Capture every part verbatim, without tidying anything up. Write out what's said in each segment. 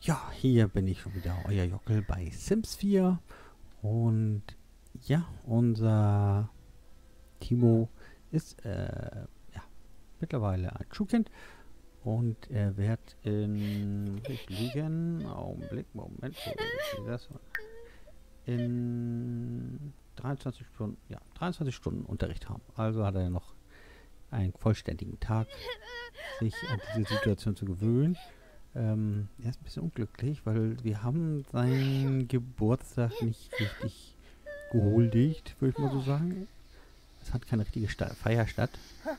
Ja, hier bin ich schon wieder, euer Jockel bei Sims vier. Und ja, unser Timo ist äh, ja, mittlerweile ein Schulkind. Und er wird in, ich liegen, Augenblick, Moment, wo ist das? In dreiundzwanzig Stunden, ja, dreiundzwanzig Stunden Unterricht haben. Also hat er noch einen vollständigen Tag, sich an diese Situation zu gewöhnen. Ähm, er ist ein bisschen unglücklich, weil wir haben seinen Geburtstag nicht richtig gehuldigt, würde ich mal so sagen. Es hat keine richtige Sta- Feier statt.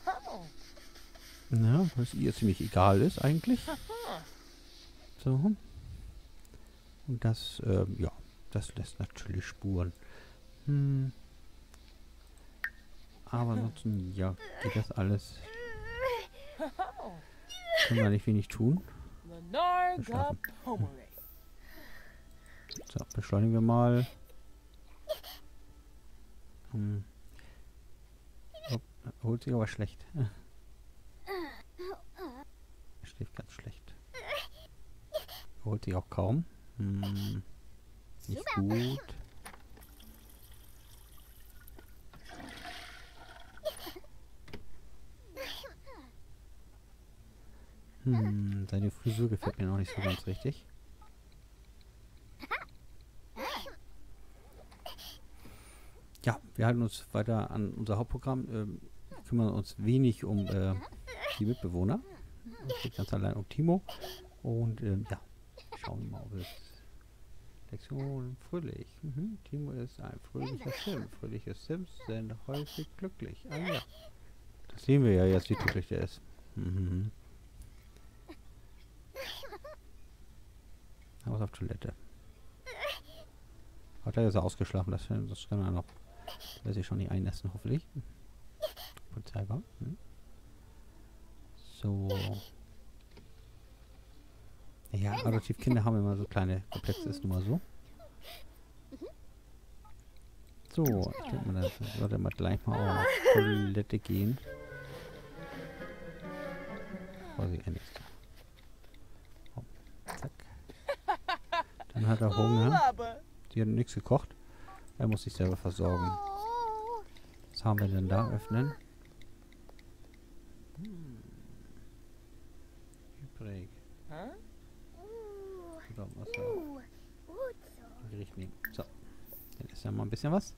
Ja, was ihr ziemlich egal ist eigentlich. So. Und das, ähm, ja, das lässt natürlich Spuren. Hm. Aber ansonsten, ja, geht das alles. Können wir nicht wenig tun. Schlafen. Hm. So, beschleunigen wir mal. Hm. Oh, holt sich aber schlecht. Er schläft ganz schlecht. Holt sich auch kaum. Hm. Nicht gut. Hm, seine Frisur gefällt mir noch nicht so ganz richtig. Ja, wir halten uns weiter an unser Hauptprogramm, ähm, kümmern uns wenig um äh, die Mitbewohner. Es geht ganz allein um Timo. Und ähm, ja, schauen wir mal, ob es Lektion fröhlich. Mhm. Timo ist ein fröhlicher Sim. Fröhliche Sims sind häufig glücklich. Ah ja. Das sehen wir ja jetzt, wie glücklich der ist. Mhm. Aber auf Toilette. Hat er jetzt ausgeschlafen, das, das kann er noch. Lässt sich schon nicht einnässen, hoffentlich. Polizei war. Hm. So. Ja, Adoptivkinder haben immer so kleine Komplexe, ist nun mal so. So, ich denke mal, das sollte mal gleich mal auf Toilette gehen. Vorsicht, er nichts. Oh, zack. Dann hat er Hunger. Die hat nichts gekocht. Er muss sich selber versorgen. Was haben wir denn da? Öffnen. Hm. Übrig. Oder Wasser. Gericht nehmen. So. Dann ist ja mal ein bisschen was.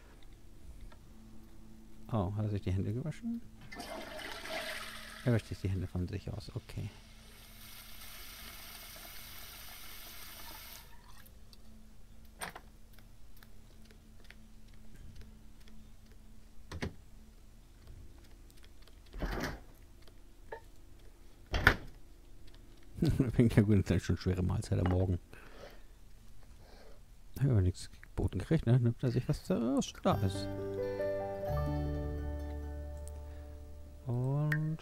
Oh, hat er sich die Hände gewaschen? Er wäscht sich die Hände von sich aus. Okay. Fängt ja gut, das ist schon schwere Mahlzeit am Morgen. Da haben wir nichts geboten gekriegt, ne? Nimmt er sich was, was da ist. Und...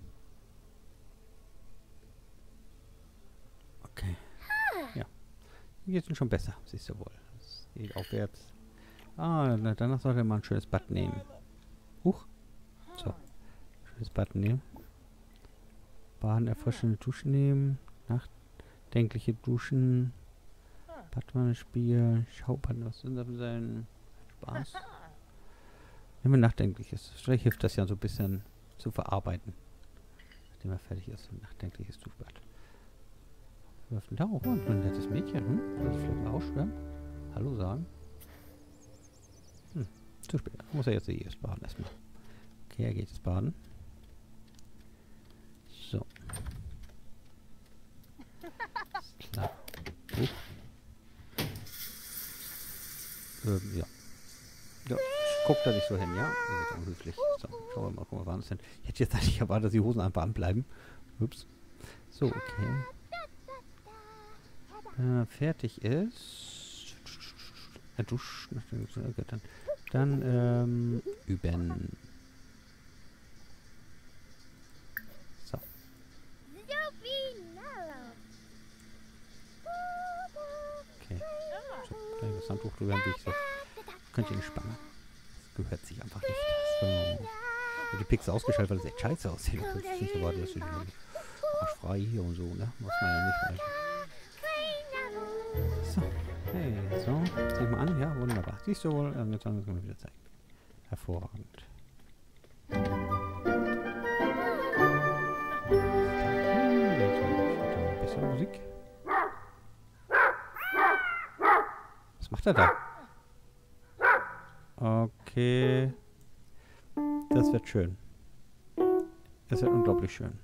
Okay. Ja. Hier geht es schon besser, siehst du wohl. Es geht aufwärts. Ah, na, danach sollte man ein schönes Bad nehmen. Huch. So. Schönes Bad nehmen. Baden, erfrischende Duschen nehmen. Nachdenkliche Duschen. Badwanne spielen. Schaubad, was sind das für sein Spaß? Wenn man nachdenklich ist. Vielleicht hilft das ja so ein bisschen zu verarbeiten. Nachdem er fertig ist. Ein nachdenkliches Duschbad. Was läuft denn da auch? Und ein nettes Mädchen. Hm? Soll ich vielleicht mal ausschwärmen? Hallo sagen? Hm. Zu spät. Muss er jetzt eh erst baden erstmal. Okay, er geht jetzt baden. So. Ist klar. Uh. Ähm, ja. Ja. Guckt da nicht so hin, ja? Das ist unhöflich. So, schauen wir mal, gucken wir mal, wann es denn. Ich hätte jetzt eigentlich erwartet, dass die Hosen einfach anbleiben. Ups. So, okay. Äh, fertig ist. Er duscht. Okay, dann, dann ähm, üben. So. Okay. So, kleines Handtuch drüber, wie ich so. Könnt ihr nicht spannen. Das gehört sich einfach nicht. So. Die Pixel ausgeschaltet, weil das echt scheiße aussieht. Das ist nicht erwartet, dass sie arschfrei hier und so, ne? Muss man ja nicht. Okay, so. Zieh ich mal an. Ja, wunderbar. Siehst du wohl? Jetzt können wir wieder zeigen. Hervorragend. Hm, ein bisschen Musik. Was macht er da? Okay. Das wird schön. Das wird unglaublich schön.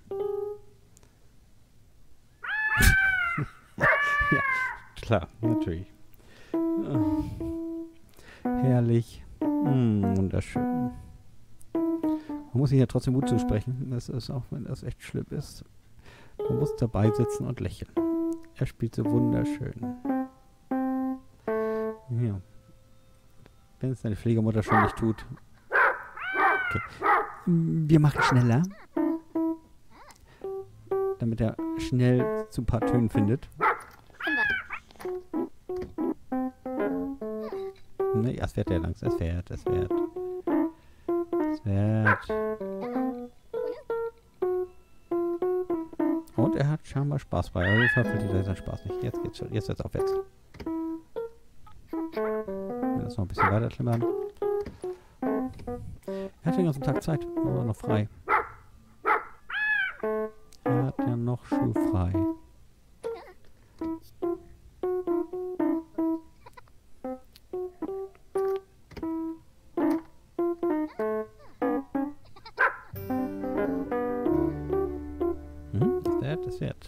Ja, klar, natürlich. Oh. Herrlich. Mm, wunderschön. Man muss sich ja trotzdem Mut zusprechen. Das ist auch, wenn das echt schlimm ist. Man muss dabei sitzen und lächeln. Er spielt so wunderschön. Ja. Wenn es deine Pflegemutter schon nicht tut. Okay. Wir machen schneller. Damit er schnell zu ein paar Tönen findet. Ne, es fährt ja langsam. Es fährt, es fährt. Es fährt. Und er hat scheinbar Spaß bei. Also verfällt er seinen Spaß nicht. Jetzt geht's schon. Jetzt wird's aufwärts. Wir das noch ein bisschen weiter klimmern. Er hat den ganzen Tag Zeit. Aber noch frei. Er hat ja noch schulfrei. Mhm, das wird, das wird.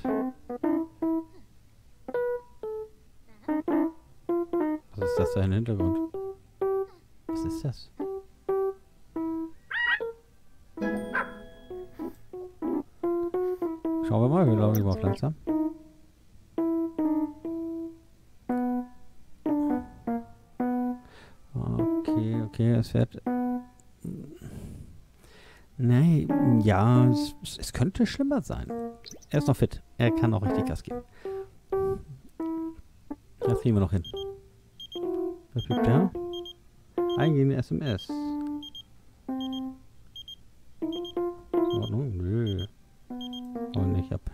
Was ist das da im Hintergrund? Was ist das? Schauen wir mal, wir laufen über langsam. Okay, okay, es fährt. Nein, ja, es, es könnte schlimmer sein. Er ist noch fit. Er kann auch richtig Gas geben. Das kriegen wir noch hin. Was gibt der? Eingehende S M S. In Ordnung? Nö. Und nicht ab.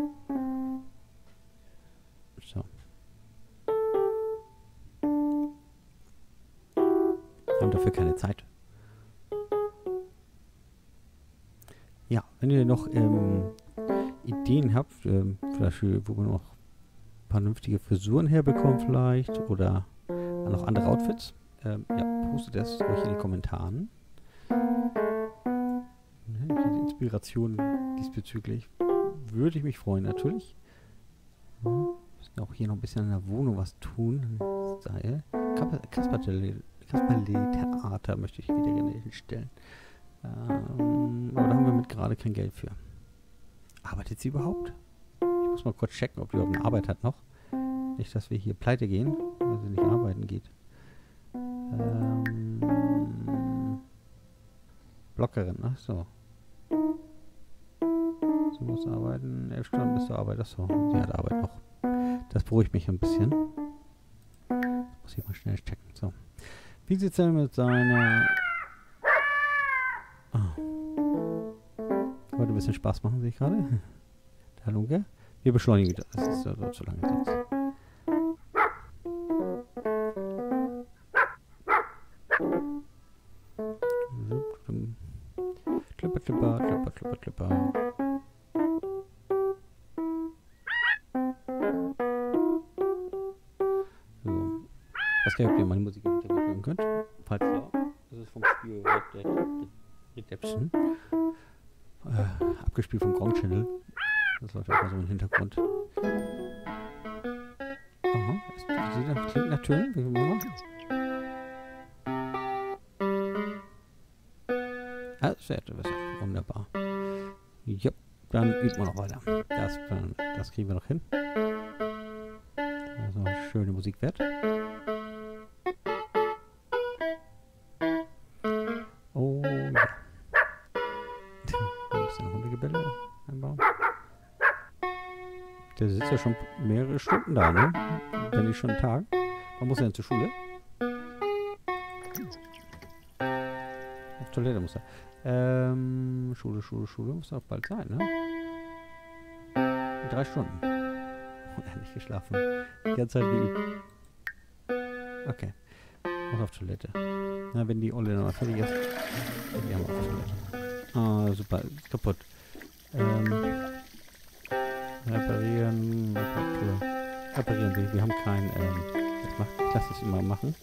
So. Wir haben dafür keine Zeit. Ja, wenn ihr noch ähm, Ideen habt, ähm, vielleicht, wo wir noch vernünftige Frisuren herbekommen vielleicht oder noch andere Outfits, ähm, ja, postet das ruhig in den Kommentaren. Die Inspiration diesbezüglich würde ich mich freuen, natürlich. Wir müssen auch hier noch ein bisschen in der Wohnung was tun. Style. Kasperle-Theater möchte ich wieder gerne hinstellen. Ähm, aber da haben wir mit gerade kein Geld für. Arbeitet sie überhaupt? Ich muss mal kurz checken, ob die überhaupt eine Arbeit hat noch. Nicht, dass wir hier pleite gehen, weil sie nicht arbeiten geht. Ähm, Blockerin, ach so. Sie muss arbeiten, elf Stunden bis zur Arbeit, ach so. Sie hat Arbeit noch. Das beruhigt mich ein bisschen. Muss ich mal schnell checken. So. Wie sieht es denn mit seiner... Oh. Wollte ein bisschen Spaß machen, sehe ich gerade. Der Halunke. Wir beschleunigen das. Das ist so zu lange sonst. Klipper, klipper, klipper, klipper, klipper. So. Ich weiß gar nicht, ob ihr meine Musik im Hintergrund hören könnt. Falls ja, das ist vom Spiel Red Dead Redemption. Äh, abgespielt vom Gong Channel. Das läuft auch mal so im Hintergrund. Aha, das klingt nach Tönen. Wie wir machen. Ah, sehr wunderbar. Ja, dann üben wir noch weiter. Das, das kriegen wir noch hin. Also schöne Musik wert. Oh ja. Ein bisschen Hundegebelle einbauen. Der sitzt ja schon mehrere Stunden da, ne? Wenn nicht schon einen Tag. Man muss ja dann zur Schule. Auf Toilette muss er. Ähm, Schule, Schule, Schule muss auch bald sein, ne? In drei Stunden. Und er hat nicht geschlafen. Die ganze Zeit wie. Okay. Muss auf Toilette. Na, wenn die Olle noch mal fertig ist. Die haben wir auf Toilette. Ah, super. Ist kaputt. Ähm. Reparieren. Reparatur. Reparieren wir. Wir haben kein, ähm. Ich, mach, ich lasse es immer machen.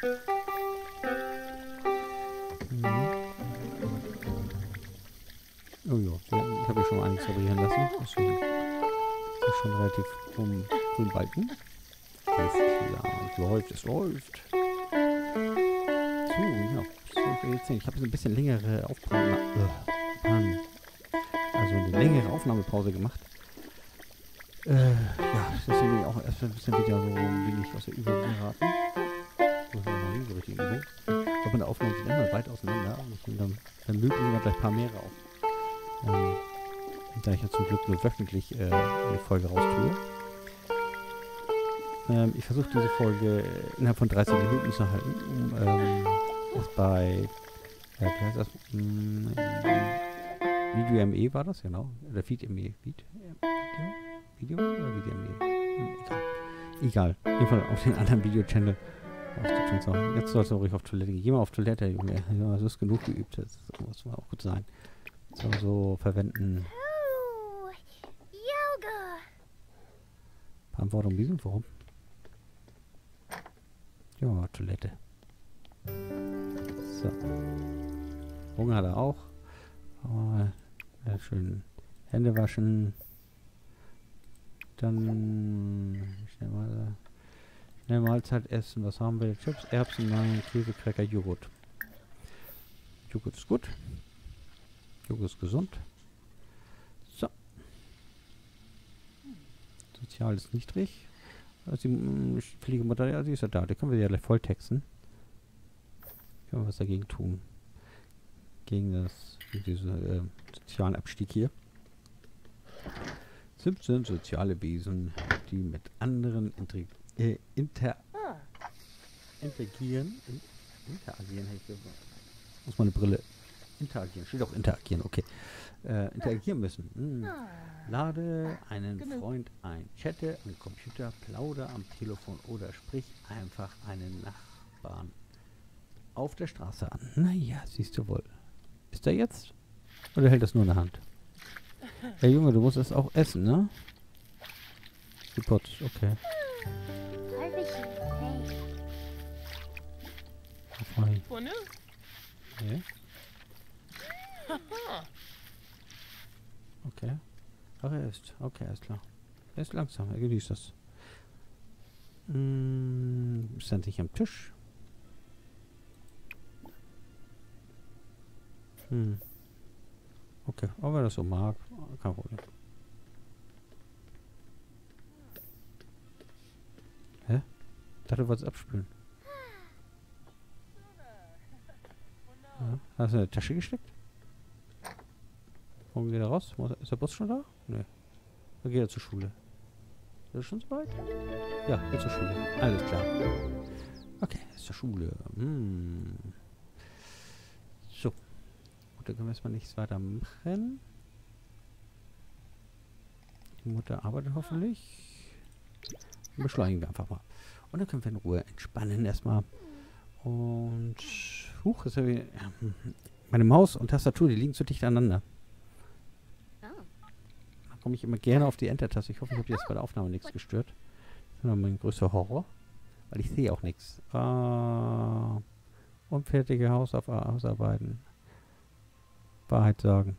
Mhm. Oh ja, ich habe ja schon einiges reparieren lassen. Deswegen ist das schon relativ um grün Balken. Alles klar, es läuft, es läuft. So, ja, was soll ich jetzt sehen? Ich habe jetzt ein bisschen längere Aufnahme, äh, also eine längere Aufnahmepause gemacht. Äh, ja, deswegen bin ich auch erst ein bisschen wieder so wenig aus der Übung geraten. Das ist noch nie so richtig Übung. Ich glaube, meine Aufnahmen sind immer weit auseinander. Und dann, dann mögen immer gleich ein paar mehrere auf. Ähm, da ich ja zum Glück nur wöchentlich äh, eine Folge raustue. Ähm, ich versuche diese Folge innerhalb von dreißig Minuten zu halten. Um, ähm, ist bei, ja, wie heißt das? Hm, Video M E war das, genau. Oder Feed M E. Feed? Video? Video oder Video M E? Hm, egal. Egal. Auf jeden Fall auf den anderen Video-Channel. Jetzt soll es auch ruhig auf Toilette gehen. Geh mal auf Toilette, Junge. Ja, das ist genug geübt. Das muss auch gut sein. So, so verwenden. Verantwortung, wie sind warum? Ja, Toilette. So. Hunger hat er auch. Aber, ja, schön Hände waschen. Dann schnell mal schnell Mahlzeit essen. Was haben wir? Chips, Erbsen, Nein, Käse, Cracker, Joghurt. Joghurt ist gut. Joghurt ist gesund. So. Sozial ist niedrig. Also die Pflegemutter, ja, die ist ja da. Die können wir ja gleich volltexten. Können wir was dagegen tun. Gegen das, gegen diesen äh, sozialen Abstieg hier. siebzehn soziale Wesen, die mit anderen inter, äh, inter, interagieren. In, interagieren, hätte ich gesagt. Muss meine Brille. Interagieren, steht auch interagieren, okay. Äh, interagieren müssen. Hm. Lade einen Freund ein, chatte am Computer, plaudere am Telefon oder sprich einfach einen Nachbarn auf der Straße an. Naja, siehst du wohl. Ist er jetzt? Oder hält das nur in der Hand? Hey Junge, du musst es auch essen, ne? Die Pots, okay. Okay. Okay. Ach, er ist. Okay, ist klar. Er ist langsam, er genießt das. Hm, ist er nicht am Tisch? Hm. Okay, aber wenn er das so mag, kein Problem. Hä? Ich dachte, du wolltest abspülen. Ja. Hast du in der Tasche gesteckt? Warum geht er raus? Ist der Bus schon da? Nee. Dann geht er zur Schule. Ist er schon so weit? Ja, geht zur Schule. Alles klar. Okay, ist zur Schule. Hm. So. Gut, dann können wir erstmal nichts weiter machen. Die Mutter arbeitet hoffentlich. Dann beschleunigen wir einfach mal. Und dann können wir in Ruhe entspannen erstmal. Und... Huch, ist ja wie... Meine Maus und Tastatur, die liegen zu dicht aneinander. Da komme ich immer gerne auf die Enter-Taste. Ich hoffe, ich habe jetzt bei der Aufnahme nichts gestört. Das ist mein größter Horror. Weil ich sehe auch nichts. Uh, unfertige Hausauf Hausarbeiten. Wahrheit sagen.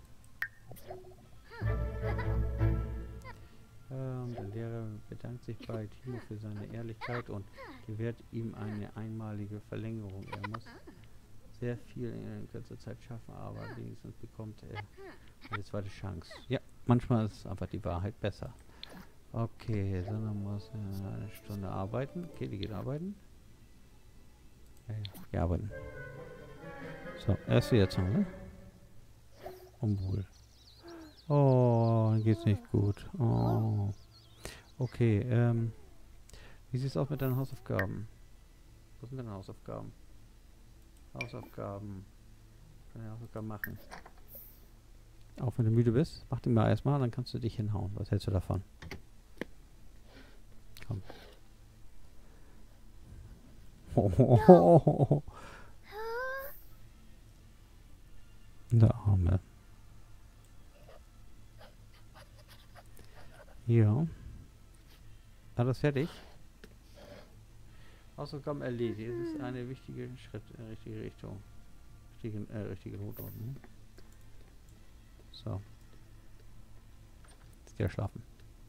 Ähm, der Lehrer bedankt sich bei Timo für seine Ehrlichkeit und gewährt ihm eine einmalige Verlängerung. Er muss sehr viel in kurzer Zeit schaffen, aber wenigstens bekommt er eine zweite Chance. Ja, manchmal ist einfach die Wahrheit besser. Okay, dann muss er eine Stunde arbeiten. Okay, die geht arbeiten. Ja, ja, die arbeiten. So, erst jetzt noch, ne? Unwohl. Oh, dann geht's nicht gut. Oh. Okay, ähm. Wie sieht's aus mit deinen Hausaufgaben? Was sind deine Hausaufgaben? Hausaufgaben. Kann ich Hausaufgaben machen? Auch wenn du müde bist, mach die mal erstmal, dann kannst du dich hinhauen. Was hältst du davon? Komm. Oh. Der Arme. Ja. Alles fertig? Hausaufgaben erledigt. Das ist eine wichtige Schritt in die richtige Richtung. Richtige, äh, richtige Notordnung. So. Jetzt geht er schlafen.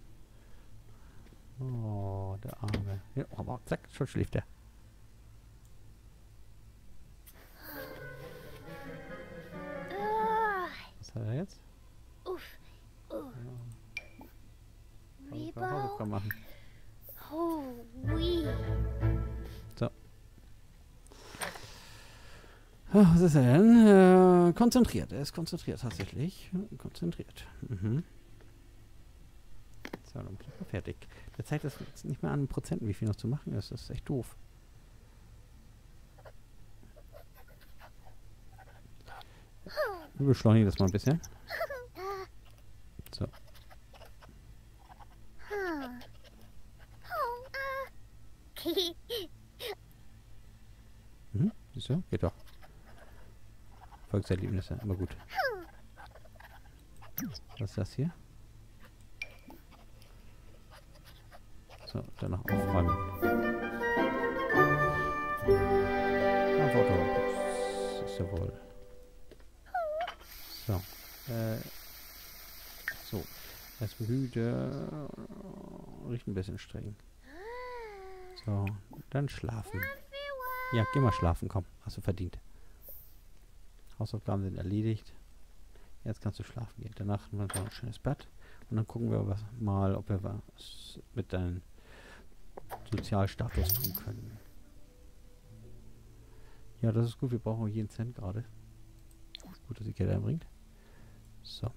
Oh, der Arme. Ja, aber zack, schon schläft er. Was hat er jetzt? Uff. Uh. Ja. Hausaufgaben machen. Oh, oui. So. Ah, was ist er denn? Äh, konzentriert. Er ist konzentriert tatsächlich. Konzentriert. Mhm. So, dann bin ich mal fertig. Der zeigt das jetzt nicht mehr an Prozenten, wie viel noch zu machen ist. Das ist echt doof. Wir beschleunigen das mal ein bisschen. So. Mhm, siehst du? Geht doch. Volkserlebnisse, immer gut. Was ist das hier? So, danach aufräumen. Ein Foto. Das ist ja wohl. So. Äh. So. Er ist müde. Riecht ein bisschen streng. So. Dann schlafen. Ja, geh mal schlafen, komm. Hast du verdient. Hausaufgaben sind erledigt. Jetzt kannst du schlafen gehen. Danach machen wir ein schönes Bett. Und dann gucken wir was, mal, ob wir was mit deinem Sozialstatus tun können. Ja, das ist gut. Wir brauchen jeden Cent gerade. Gut, dass die Geld einbringt. So.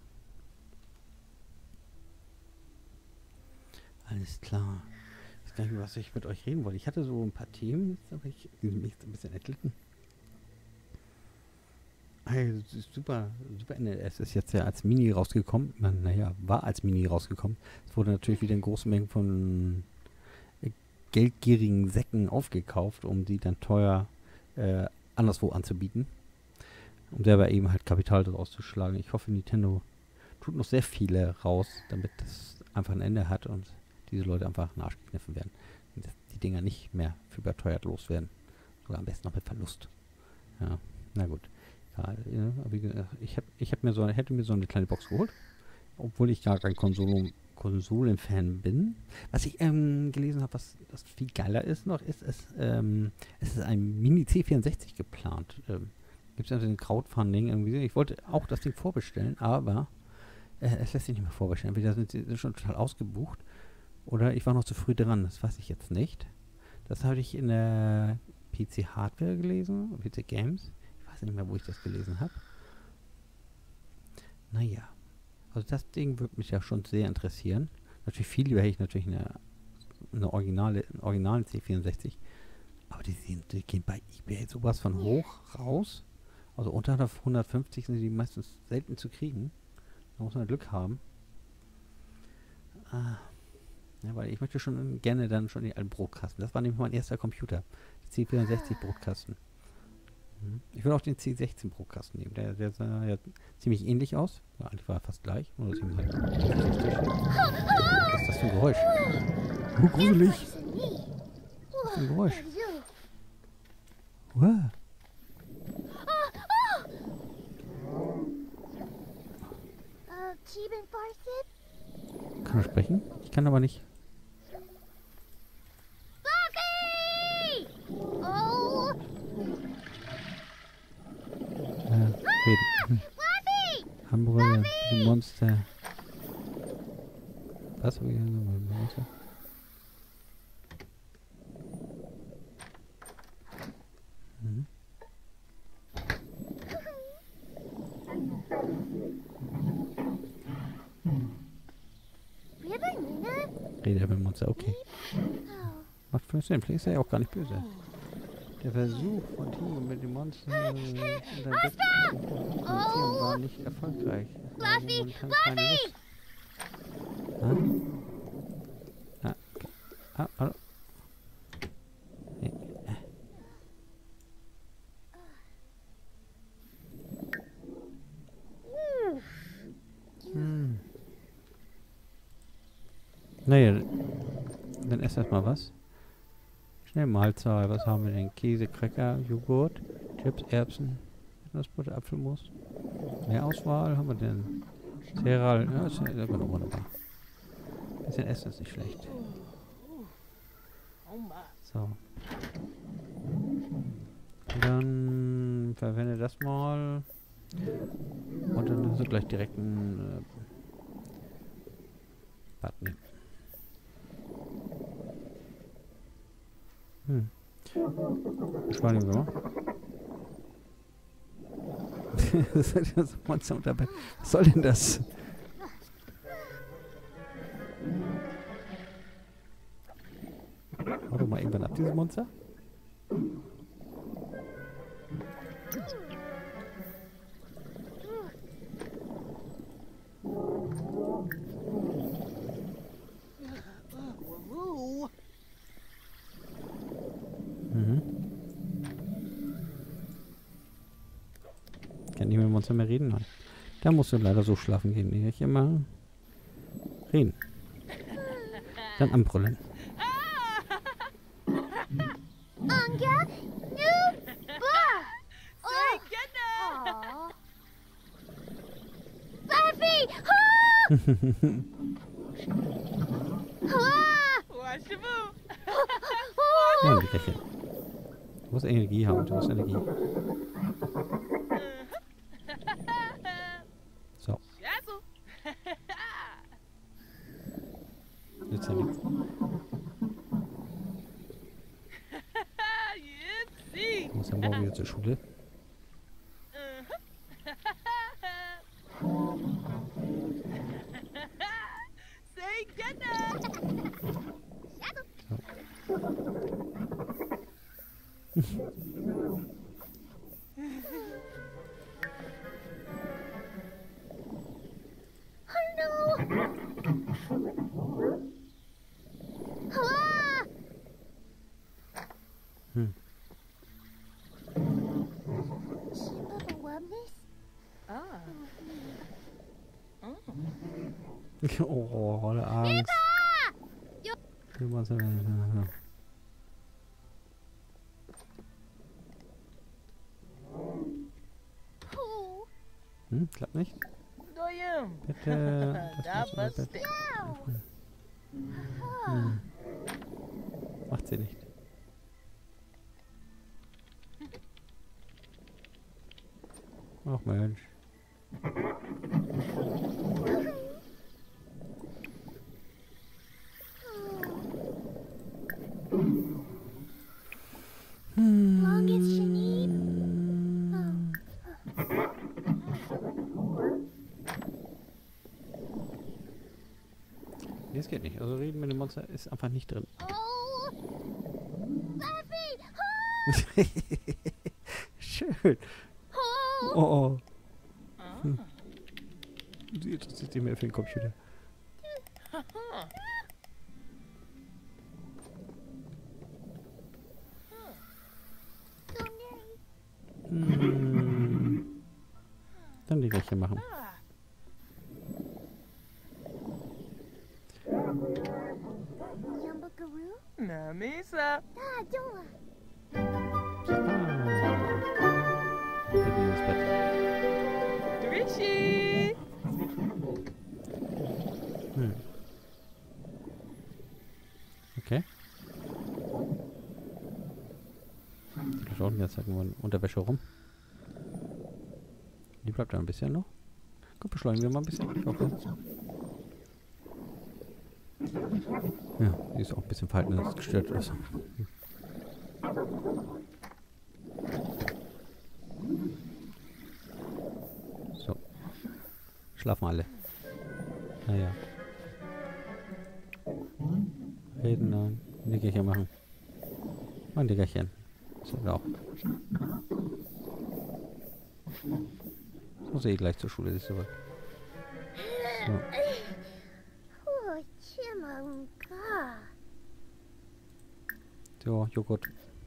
Alles klar. Ich weiß gar nicht, was ich mit euch reden wollte. Ich hatte so ein paar Themen, aber ich bin mich ein bisschen entglitten. Hey, das ist super, super Ende. Es ist jetzt ja als Mini rausgekommen. Man, naja, war als Mini rausgekommen. Es wurde natürlich wieder in großen Mengen von äh, geldgierigen Säcken aufgekauft, um die dann teuer äh, anderswo anzubieten. Um selber eben halt Kapital daraus zu schlagen. Ich hoffe, Nintendo tut noch sehr viele raus, damit das einfach ein Ende hat und diese Leute einfach in den Arsch gekniffen werden. Und dass die Dinger nicht mehr für überteuert loswerden. Sogar am besten noch mit Verlust. Ja, na gut. Ja, ich hab, ich hab mir so, hätte mir so eine kleine Box geholt, obwohl ich gar kein Konsolen, Konsolen-Fan bin. Was ich ähm, gelesen habe, was das viel geiler ist noch, ist es, ähm, es ist ein Mini C vierundsechzig geplant. Ähm, Gibt es also ein Crowdfunding irgendwie. Ich wollte auch das Ding vorbestellen, aber äh, es lässt sich nicht mehr vorbestellen. Entweder sind sie schon total ausgebucht oder ich war noch zu früh dran. Das weiß ich jetzt nicht. Das habe ich in der P C Hardware gelesen, P C Games. Ich weiß nicht mehr, wo ich das gelesen habe. Naja. Also das Ding würde mich ja schon sehr interessieren. Natürlich viel lieber hätte ich natürlich eine, eine originale, einen originalen C vierundsechzig. Aber die, sind, die gehen bei eBay sowas von hoch raus. Also unter hundertfünfzig sind die meistens selten zu kriegen. Da muss man Glück haben. Ah. Ja, weil ich möchte schon gerne dann schon die alten Brotkasten. Das war nämlich mein erster Computer. C vierundsechzig Brotkasten. Ich will auch den C sechzehn Brotkasten nehmen. Der, der sah ja ziemlich ähnlich aus. Ja, eigentlich war er fast gleich. Oder halt was ist das für ein Geräusch? Oh, gruselig. Was ist das für ein Geräusch? Wow. Kann er sprechen? Ich kann aber nicht. Reden. Hamburger, Monster. Was? Monster? Mhm. Redet er mit dem Monster, okay. Macht für Sinn, vielleicht ist er ja auch gar nicht böse. Der Versuch von Timo mit dem Monster unter Deck zu kommunizieren war nicht erfolgreich. Fluffy! Fluffy! Ah? Ah, okay. Ah, hallo. Naja, dann ess erstmal was. Schnell Mahlzeit. Was haben wir denn? Käse, Cracker, Joghurt, Chips, Erbsen, Erdnussbutter, Apfelmus. Mehr Auswahl haben wir denn? Cereal. Ja, ist ja wunderbar. Bisschen Essen ist nicht schlecht. So. Dann verwende das mal. Und dann ist gleich direkt ein äh, Button. Hm. Beschleunigen wir mal. Das ist ja so ein Monster unter Bett. Was soll denn das? Hau doch mal irgendwann ab, dieses Monster. Mhm. Kann nicht mit dem Monster mehr reden? Nein. Da musst du leider so schlafen gehen. Nicht immer reden. Dann anbrüllen. Anga, new bar. Oh, aw. Buffy, Ja, die Räche. Du musst Energie haben. Du musst Energie. So. Jetzt ja nichts. Ich muss ja morgen wieder zur Schule. Hm. Oh, der Angst. Hm, klappt nicht? Bitte. Das muss unser Bett. Hm. Macht sie nicht. Ach Mensch. Longest you need? Nee, es geht nicht. Also reden mit dem Monster ist einfach nicht drin. Oh, Buffy! Schön. Oh, Oh, oh. Hm. Sie interessiert sich mehr für den Computer. Hm. Dann die gleiche machen. Yumbakaroo? Namisa. Ah, Doa. Ah. Bitte ins Bett. Rishi. Hm. Okay. Da schaut die ganze Zeit nur in Unterwäsche rum. Die bleibt da ein bisschen noch. Gut, beschleunigen wir mal ein bisschen. Ich hoffe. Ja, die ist auch ein bisschen verhaltensgestört oder so. So. Schlafen alle. Naja. Reden, nein. Nickerchen machen. Ein Nickerchen. So, auch. So sehe ich gleich zur Schule, siehst du was. So. Oh, Chimanga. So, Joghurt.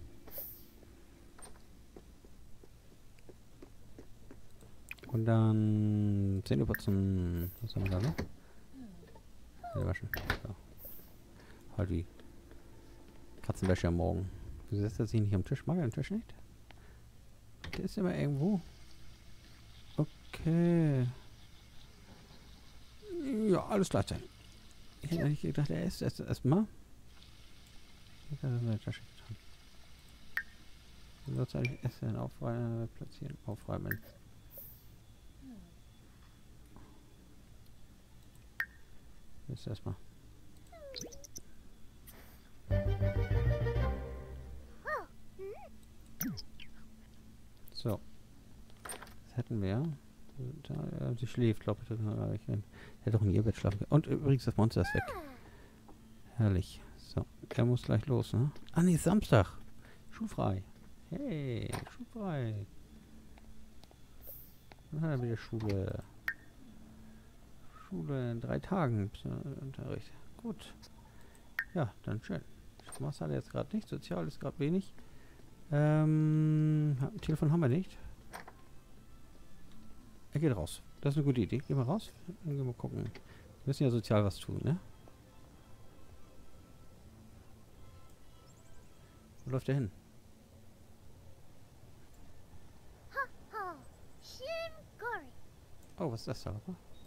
Und dann Zähne putzen. Was haben wir da noch? Hände waschen. So. Halt wie Katzenwäsche am Morgen. Wieso setzt er sich nicht am Tisch? Mag er den Tisch nicht? Der ist immer irgendwo. Okay. Ja, alles gleichzeitig. Ich hätte nicht gedacht, er ist erst erstmal. Ich hätte das in der Tasche getan. Wie soll es eigentlich Essen aufräumen, platzieren, aufräumen? Jetzt erstmal. So. Das hätten wir. Da, äh, sie schläft, glaube ich. Da ich rein. Hätte auch in ihr Bett schlafen können. Und übrigens, das Monster ist weg. Herrlich. So. Er muss gleich los, ne? Ah, nee, Samstag. Schulfrei. Hey, schulfrei. Dann hat er wieder Schule. Schule in drei Tagen. Unterricht. Gut. Ja, dann schön. Spaß hat er jetzt gerade nicht. Sozial ist gerade wenig. Ähm, Telefon haben wir nicht. Er geht raus. Das ist eine gute Idee. Gehen wir raus. Dann gehen wir gucken. Wir müssen ja sozial was tun, ne? Wo läuft der hin? Oh, was ist das da?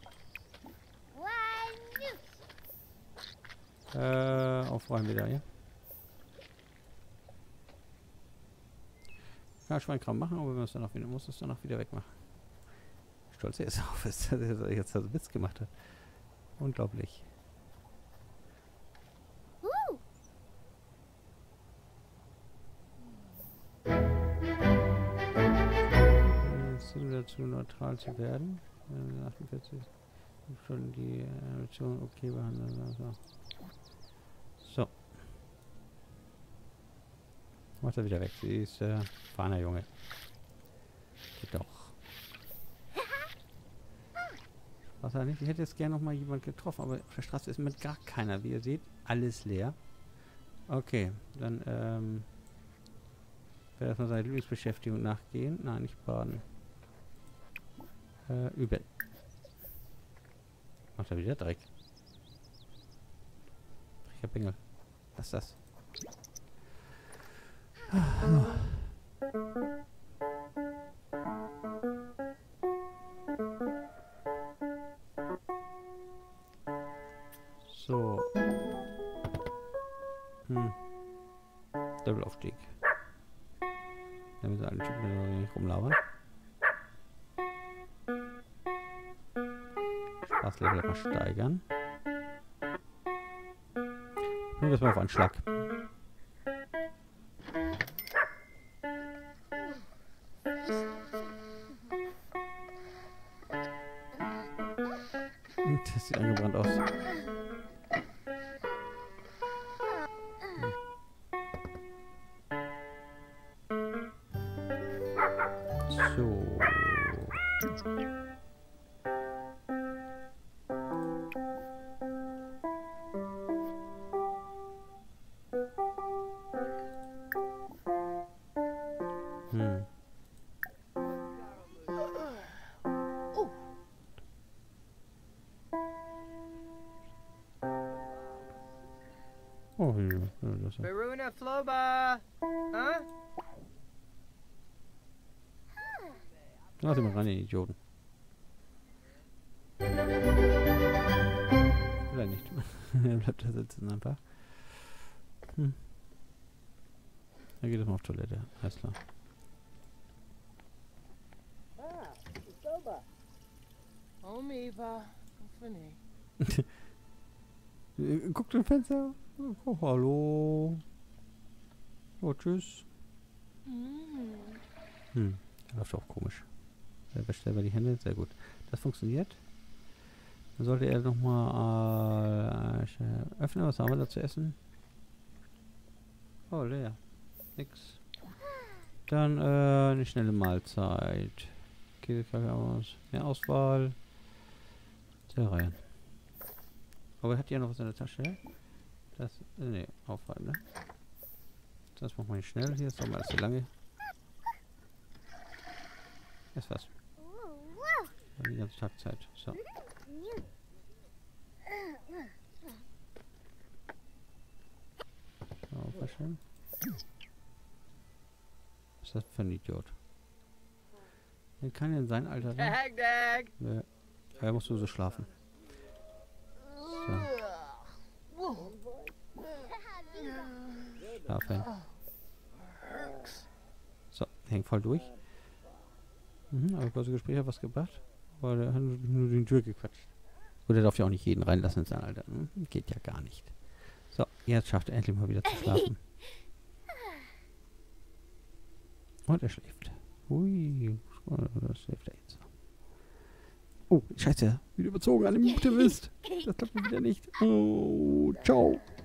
Äh, aufräumen wieder, ja? Ja, Schweinkram machen, aber wir müssen dann auch wieder, muss es dann auch wieder wegmachen. Stolz er ist auf, dass er jetzt also Witz gemacht hat. Unglaublich. Uh. Sind wir dazu neutral zu werden? achtundvierzig Stunden die Emotionen okay behandeln. Also. So. Macht er wieder weg. Sie ist äh, feiner Junge. Geht doch. Was er nicht? Ich hätte jetzt gerne noch mal jemand getroffen, aber auf der Straße ist mit gar keiner. Wie ihr seht, alles leer. Okay, dann ähm, werde erstmal seine Lieblingsbeschäftigung nachgehen. Nein, nicht baden. Äh, üben. Macht er wieder Dreck. Dreckiger Bengel. Was ist das? So. Hm. Doppelaufstieg. Da müssen alle Typen nicht rumlauern. Spaßlevel mal steigern. Nun das mal auf Anschlag. Das sieht angebrannt aus. So. Hm. Oh, ja, das ist ja. Varuna Floba! Huh? Lass ihn mal ran, den Idioten. Will er nicht. Er bleibt da sitzen einfach. Hm. Dann geht es mal auf Toilette. Alles klar. Ah, Floba. Oh, Eva. Funny. Guckt im Fenster. Oh, hallo. Oh, tschüss. Mm. Hm, der läuft auch komisch. Er wäscht selber die Hände. Sehr gut. Das funktioniert. Dann sollte er nochmal äh, öffnen. Was haben wir da zu essen? Oh, leer. Nix. Dann äh, eine schnelle Mahlzeit. Käsekaffee aus. Mehr Auswahl. Sehr rein. Aber er hat ja noch was in der Tasche. Das, äh, ne, aufhalten, ne? Das machen wir nicht schnell. Hier ist doch mal alles zu lange. Das war's. Die ganze Tagzeit. So. Sehr schön. Was ist das für ein Idiot? Der kann ja in sein Alter sein. Dag, dag. Ja. Er muss so schlafen. So. Schlafen. So, hängt voll durch. Mhm, aber das Gespräch hat was gebracht. Aber der hat nur die Tür gequatscht. Gut, er darf ja auch nicht jeden reinlassen in sein Alter. Hm, geht ja gar nicht. So, jetzt schafft er endlich mal wieder zu schlafen. Und er schläft. Ui, das schläft er jetzt. Oh, scheiße. Wieder überzogen an dem Mist. Das klappt wieder nicht. Oh, ciao.